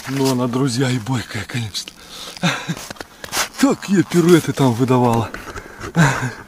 Ну она, друзья, и бойкая, конечно. Такие пируэты там выдавала.